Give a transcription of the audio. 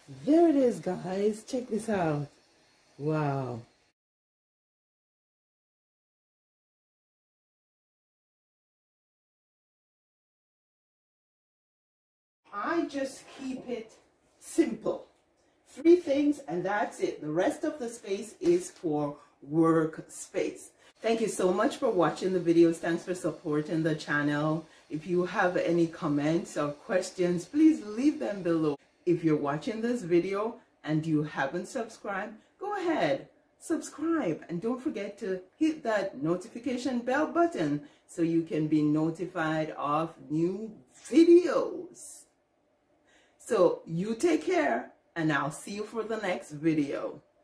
There it is, guys. Check this out. Wow. I just keep it simple. 3 things and that's it. The rest of the space is for work space. Thank you so much for watching the videos. Thanks for supporting the channel. If you have any comments or questions, please leave them below. If you're watching this video and you haven't subscribed, go ahead, subscribe, and don't forget to hit that notification bell button so you can be notified of new videos. So you take care, and I'll see you for the next video.